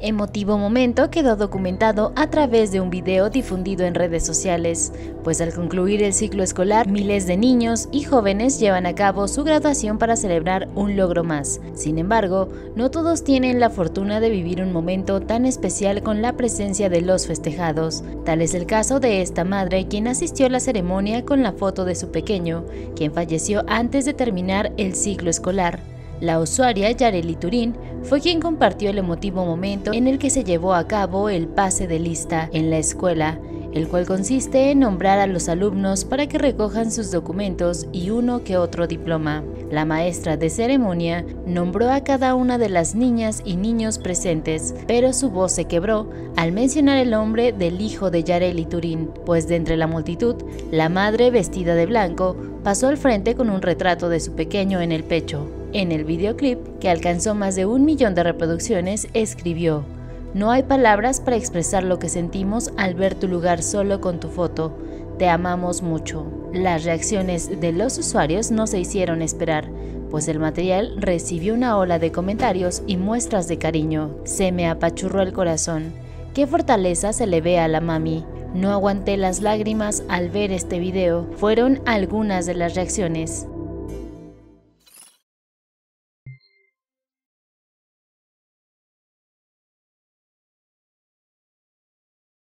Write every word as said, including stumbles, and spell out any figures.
Emotivo momento quedó documentado a través de un video difundido en redes sociales, pues al concluir el ciclo escolar, miles de niños y jóvenes llevan a cabo su graduación para celebrar un logro más. Sin embargo, no todos tienen la fortuna de vivir un momento tan especial con la presencia de los festejados. Tal es el caso de esta madre, quien asistió a la ceremonia con la foto de su pequeño, quien falleció antes de terminar el ciclo escolar. La usuaria Yareli Turín fue quien compartió el emotivo momento en el que se llevó a cabo el pase de lista en la escuela, el cual consiste en nombrar a los alumnos para que recojan sus documentos y uno que otro diploma. La maestra de ceremonia nombró a cada una de las niñas y niños presentes, pero su voz se quebró al mencionar el nombre del hijo de Yareli Turín, pues de entre la multitud, la madre vestida de blanco pasó al frente con un retrato de su pequeño en el pecho. En el videoclip, que alcanzó más de un millón de reproducciones, escribió: "No hay palabras para expresar lo que sentimos al ver tu lugar solo con tu foto. Te amamos mucho". Las reacciones de los usuarios no se hicieron esperar, pues el material recibió una ola de comentarios y muestras de cariño. "Se me apachurró el corazón. Qué fortaleza se le ve a la mami. No aguanté las lágrimas al ver este video", fueron algunas de las reacciones.